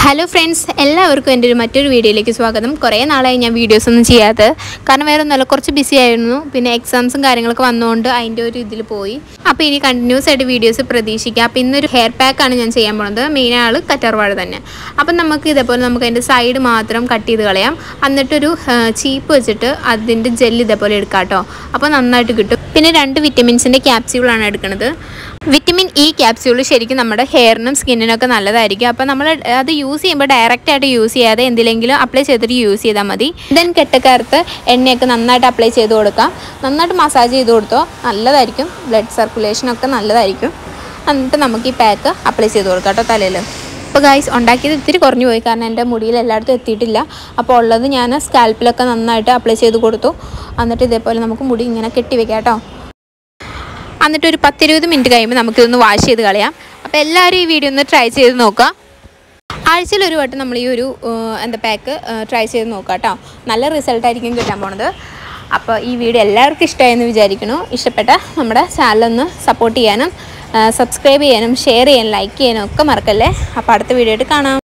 Hello friends, എല്ലാവർക്കും എൻ്റെ മറ്റൊരു വീഡിയോയിലേക്ക് സ്വാഗതം. കുറേ നാളായി ഞാൻ വീഡിയോസൊന്നും ചെയ്യാത്തത്. കാരണം വേറെ ഒന്നുമല്ല, കുറച്ച് ബിസി ആയിരുന്നു. പിന്നെ എക്സാംസും കാര്യങ്ങളൊക്കെ വന്നുകൊണ്ട് അതിൻ്റെ ഒരു ഇതിൽ പോയി. അപ്പോൾ ഇനി കണ്ടിന്യൂസ് ആയിട്ട് വീഡിയോസ് പ്രതീക്ഷിക്കുക. അപ്പോൾ ഇന്നൊരു ഹെയർ പാക്കാണ് ഞാൻ ചെയ്യാൻ പോകുന്നത്. മെയിൻ ആൾ കറ്റാർവാഴ തന്നെ. അപ്പം നമുക്ക് ഇതേപോലെ നമുക്ക് അതിൻ്റെ സൈഡ് മാത്രം കട്ട് ചെയ്ത് കളയാം. എന്നിട്ടൊരു ചീപ്പ് വെച്ചിട്ട് അതിൻ്റെ ജെല്ല് ഇതേപോലെ എടുക്കാം കേട്ടോ. അപ്പോൾ നന്നായിട്ട് കിട്ടും. പിന്നെ 2 വിറ്റമിൻസിൻ്റെ ക്യാപ്സ്യൂളാണ് എടുക്കുന്നത്. വിറ്റമിൻ ഇ ക്യാപ്സ്യൂൾ ശരിക്കും നമ്മുടെ ഹെയറിനും സ്കിന്നിനൊക്കെ നല്ലതായിരിക്കും. അപ്പോൾ നമ്മൾ അത് യൂസ് ചെയ്യുമ്പോൾ ഡയറക്റ്റായിട്ട് യൂസ് ചെയ്യാതെ എന്തിലെങ്കിലും അപ്ലൈ ചെയ്തിട്ട് യൂസ് ചെയ്താൽ മതി. ദെൻ കെട്ടക്കാലത്ത് എണ്ണയൊക്കെ നന്നായിട്ട് അപ്ലൈ ചെയ്ത് കൊടുക്കാം. നന്നായിട്ട് മസാജ് ചെയ്ത് കൊടുത്തോ, നല്ലതായിരിക്കും. ബ്ലഡ് സർക്കുലേഷനൊക്കെ നല്ലതായിരിക്കും. എന്നിട്ട് നമുക്ക് ഈ പാക്ക് അപ്ലൈ ചെയ്ത് കൊടുക്കാം കേട്ടോ തലയിൽ. അപ്പോൾ ഗൈസ്, ഉണ്ടാക്കിയത് ഇത്തിരി കുറഞ്ഞു പോയി, കാരണം എൻ്റെ മുടിയിൽ എല്ലായിടത്തും എത്തിയിട്ടില്ല. അപ്പോൾ ഉള്ളത് ഞാൻ സ്കാൽപ്പിലൊക്കെ നന്നായിട്ട് അപ്ലൈ ചെയ്ത് കൊടുത്തു. എന്നിട്ട് ഇതേപോലെ നമുക്ക് മുടി ഇങ്ങനെ കെട്ടി വെക്കാം കേട്ടോ. എന്നിട്ട് ഒരു 10-20 മിനിറ്റ് കഴിയുമ്പോൾ നമുക്കിതൊന്ന് വാഷ് ചെയ്ത് കളയാം. അപ്പോൾ എല്ലാവരും ഈ വീഡിയോ ഒന്ന് ട്രൈ ചെയ്ത് നോക്കുക. ആഴ്ചയിൽ ഒരു വട്ടം നമ്മൾ ഈ ഒരു പാക്ക് ട്രൈ ചെയ്ത് നോക്കുക കേട്ടോ. നല്ല റിസൾട്ടായിരിക്കും കിട്ടാൻ പോണത്. അപ്പോൾ ഈ വീഡിയോ എല്ലാവർക്കും ഇഷ്ടമായെന്ന് വിചാരിക്കുന്നു. ഇഷ്ടപ്പെട്ട നമ്മുടെ ചാനലൊന്ന് സപ്പോർട്ട് ചെയ്യാനും സബ്സ്ക്രൈബ് ചെയ്യാനും ഷെയർ ചെയ്യാനും ലൈക്ക് ചെയ്യാനും ഒക്കെ മറക്കല്ലേ. അപ്പോൾ അടുത്ത വീഡിയോ ആയിട്ട് കാണാം.